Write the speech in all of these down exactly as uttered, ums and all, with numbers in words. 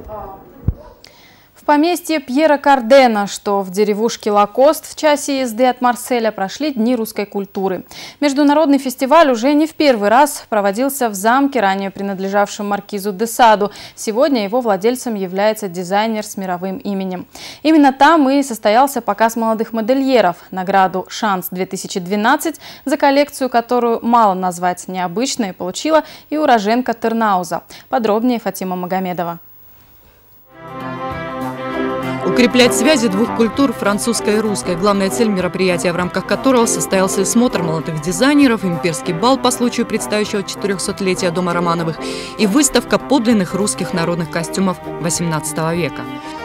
В поместье Пьера Кардена, что в деревушке Лакост в часе езды от Марселя, прошли Дни русской культуры. Международный фестиваль уже не в первый раз проводился в замке, ранее принадлежавшем маркизу де Саду. Сегодня его владельцем является дизайнер с мировым именем. Именно там и состоялся показ молодых модельеров. Награду «Шанс-две тысячи двенадцать» за коллекцию, которую мало назвать необычной, получила и уроженка Тырнауза. Подробнее Фатима Магомедова. Укреплять связи двух культур, французской и русской. Главная цель мероприятия, в рамках которого состоялся смотр молодых дизайнеров, имперский бал по случаю предстоящего четырехсотлетия дома Романовых и выставка подлинных русских народных костюмов восемнадцатого века.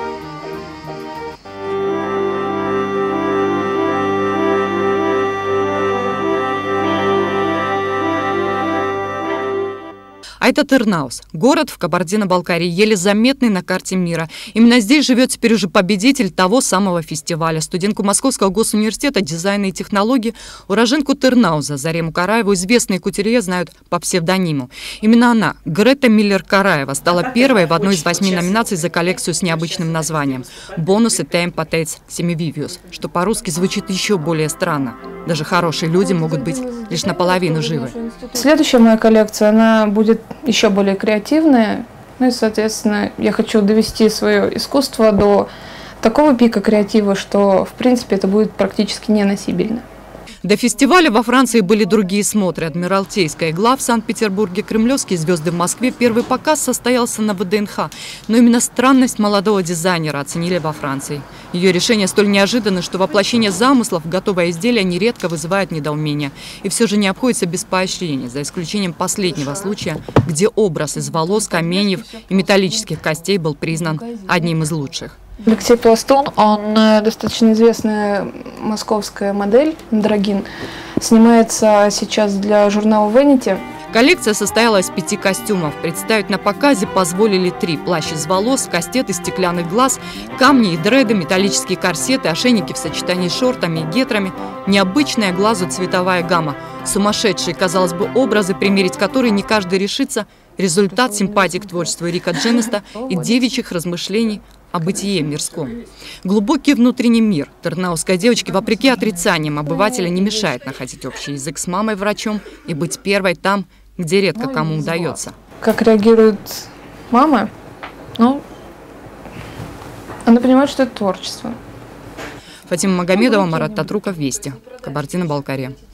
А это Тырнауз, город в Кабардино-Балкарии, еле заметный на карте мира. Именно здесь живет теперь уже победитель того самого фестиваля. Студентку Московского госуниверситета дизайна и технологий, уроженку Тырнауза Зарему Караеву, известные кутюрье знают по псевдониму. Именно она, Грета Миллер-Караева, стала первой в одной из восьми номинаций за коллекцию с необычным названием «Бонусы Тейм Патейц Семививиус», что по-русски звучит еще более странно. Даже хорошие люди могут быть лишь наполовину живы. Следующая моя коллекция, она будет еще более креативная. Ну и, соответственно, я хочу довести свое искусство до такого пика креатива, что, в принципе, это будет практически неносибельно. До фестиваля во Франции были другие смотры. Адмиралтейская игла в Санкт-Петербурге, Кремлевские звезды в Москве. Первый показ состоялся на вэ дэ эн ха. Но именно странность молодого дизайнера оценили во Франции. Ее решение столь неожиданно, что воплощение замыслов в готовое изделие нередко вызывает недоумение. И все же не обходится без поощрения, за исключением последнего случая, где образ из волос, каменьев и металлических костей был признан одним из лучших. Алексей Пластун, он достаточно известная московская модель, андрогин, снимается сейчас для журнала Vanity. Коллекция состояла из пяти костюмов. Представить на показе позволили три: плащ из волос, кастет из стеклянных глаз, камни и дреды, металлические корсеты, ошейники в сочетании с шортами и гетрами, необычная глазу цветовая гамма, сумасшедшие, казалось бы, образы, примерить которые не каждый решится, результат симпатии к творчеству Эрика Дженеста и девичьих размышлений о бытие мирском. Глубокий внутренний мир тырнаузской девочки, вопреки отрицаниям обывателя, не мешает находить общий язык с мамой-врачом и быть первой там, где редко кому удается. Как реагирует мама? Ну, она понимает, что это творчество. Фатима Магомедова, Марат Татруков, Вести, Кабардино-Балкария.